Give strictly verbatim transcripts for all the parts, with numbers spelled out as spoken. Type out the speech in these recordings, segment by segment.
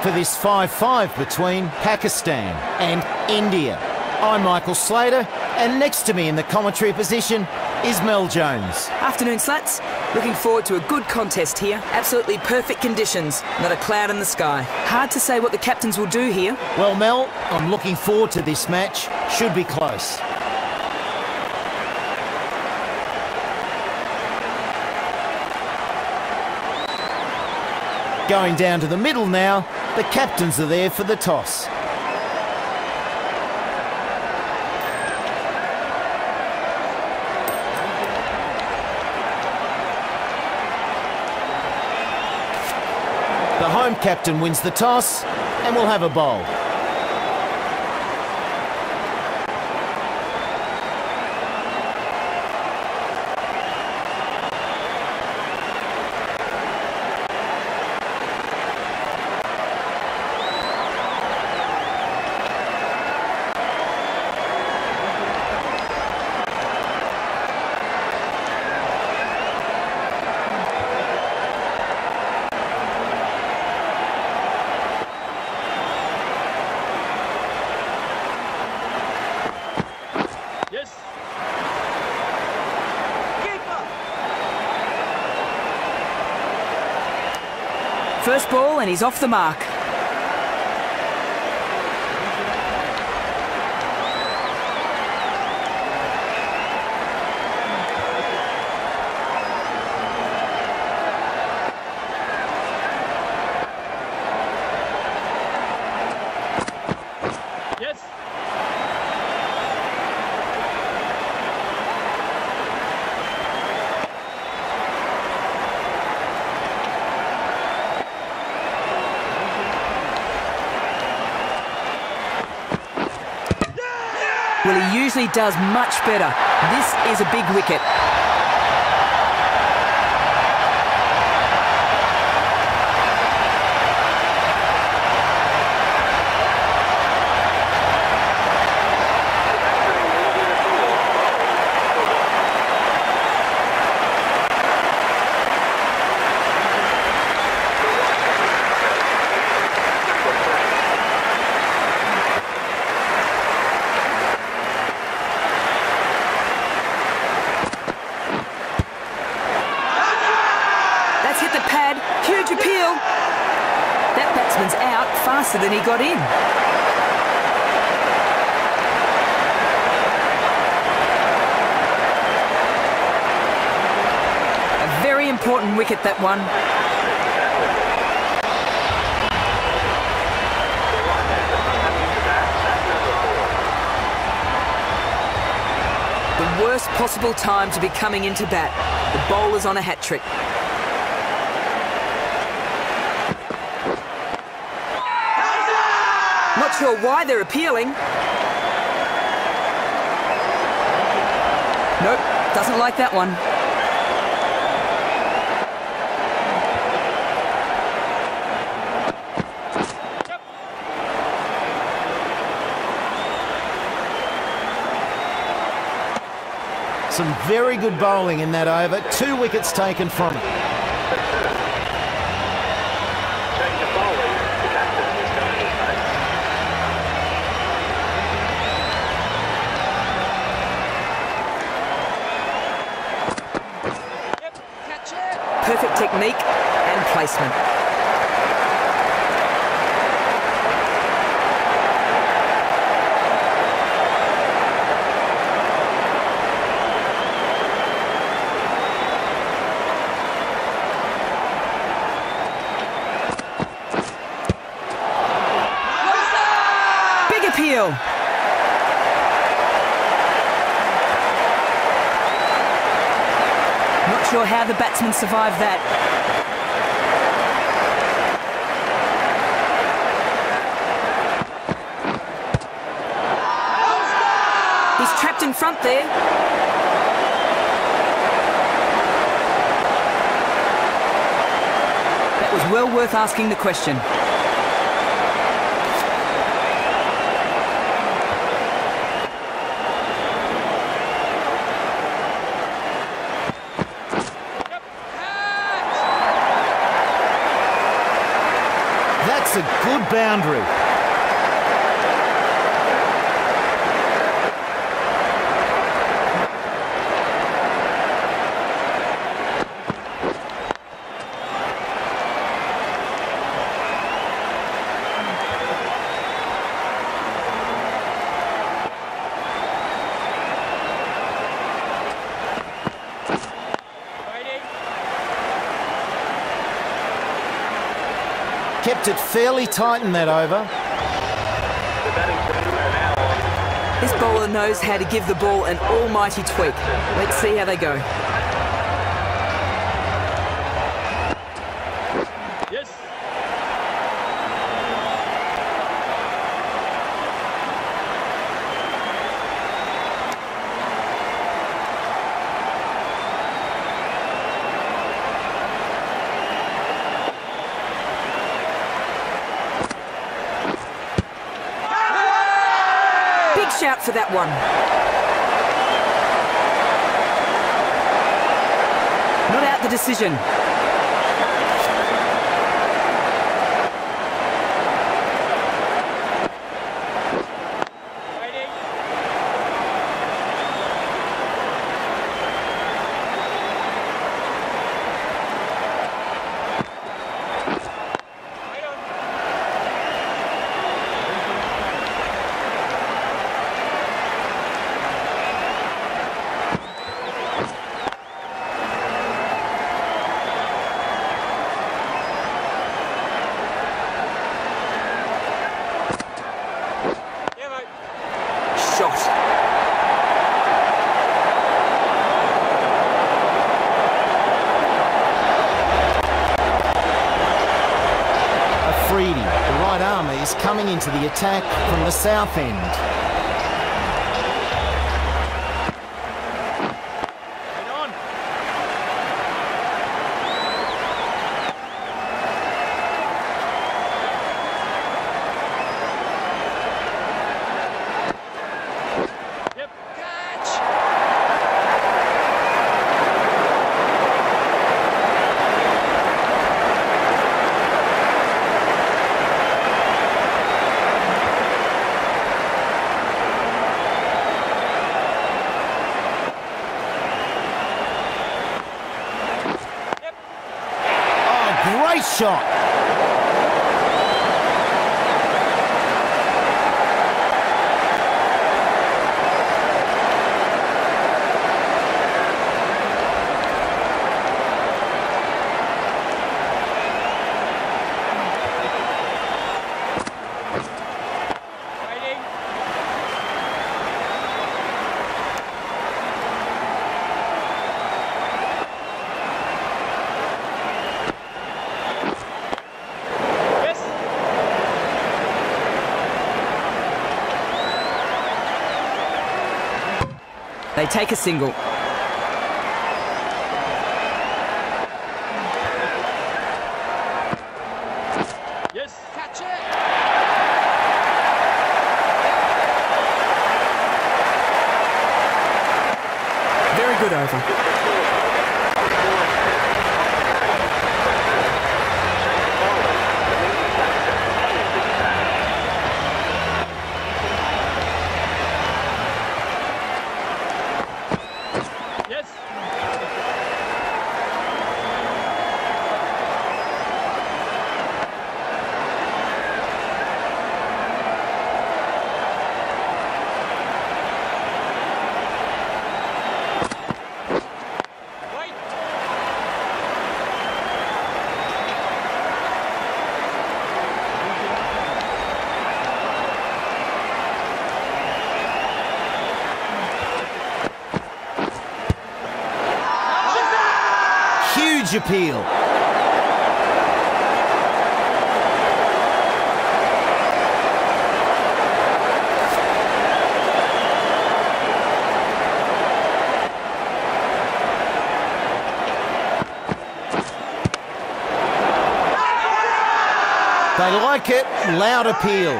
for this five five between Pakistan and India. I'm Michael Slater, and next to me in the commentary position is Mel Jones. Afternoon, Slats. Looking forward to a good contest here. Absolutely perfect conditions, not a cloud in the sky. Hard to say what the captains will do here. Well, Mel, I'm looking forward to this match. Should be close. Going down to the middle now, the captains are there for the toss. The home captain wins the toss and will have a bowl. First ball and he's off the mark. Yes. Well, he usually does much better. This is a big wicket. Huge appeal. That batsman's out faster than he got in. A very important wicket, that one. The worst possible time to be coming into bat. The bowler's on a hat-trick. Not sure why they're appealing. Nope, doesn't like that one. Some very good bowling in that over. Two wickets taken from it. Perfect technique and placement. Big appeal. Not sure how the batsman survived that. He's trapped in front there. That was well worth asking the question. That's a good boundary. Kept it fairly tight in that over. This bowler knows how to give the ball an almighty tweak. Let's see how they go. Yes. Big shout for that one. Not out the decision. The right arm is coming into the attack from the south end. Great shot. They take a single. Yes. Catch it. Very good over. Huge appeal. They like it, loud appeal.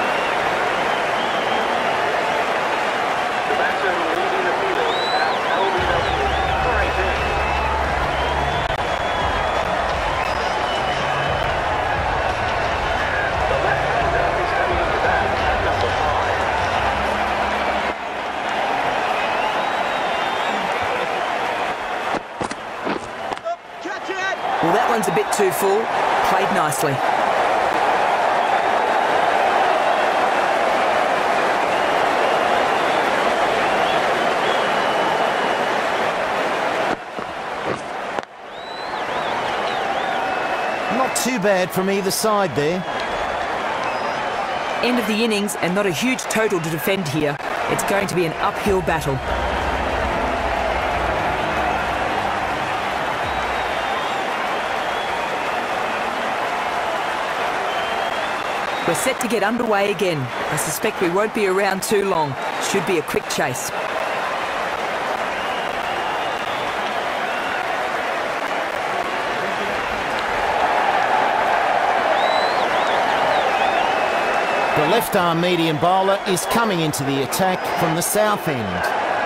The batsman leading the field has held one's a bit too full. Played nicely. Not too bad from either side there. End of the innings and not a huge total to defend here. It's going to be an uphill battle. We're set to get underway again. I suspect we won't be around too long. Should be a quick chase. The left-arm medium bowler is coming into the attack from the south end.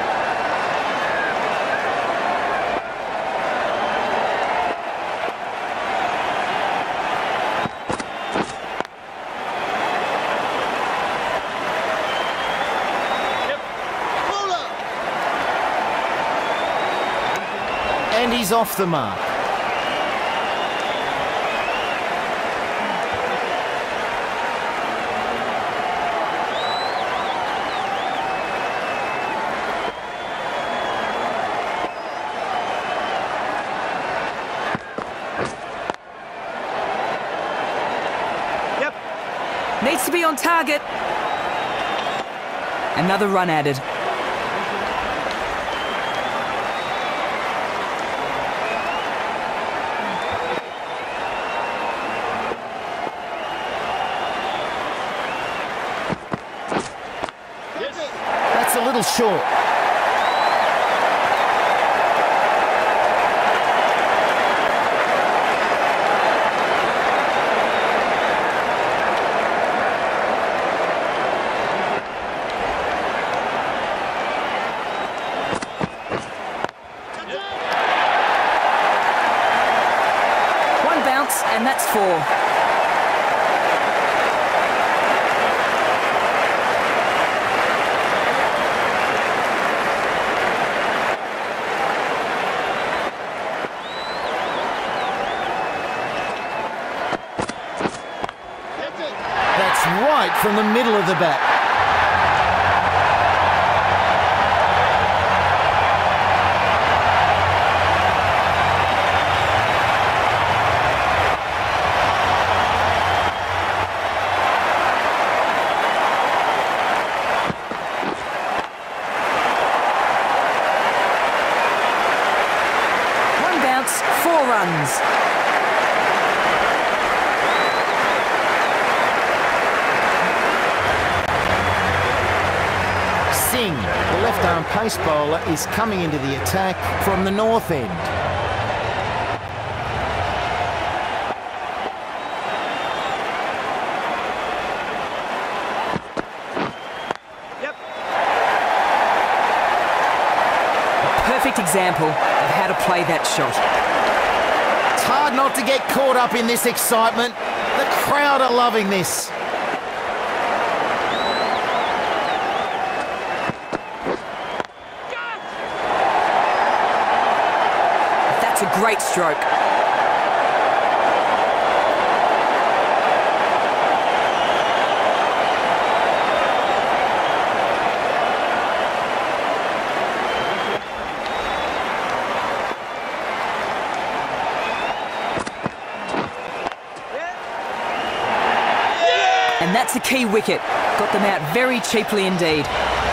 And he's off the mark. Needs to be on target. Another run added. That's a little short. And that's four. That's right from the middle of the bat. Four runs. Singh, the left-arm pace bowler, is coming into the attack from the north end. Yep. A perfect example of how to play that shot. It's hard not to get caught up in this excitement. The crowd are loving this. That's a great stroke. And that's a key wicket. Got them out very cheaply indeed.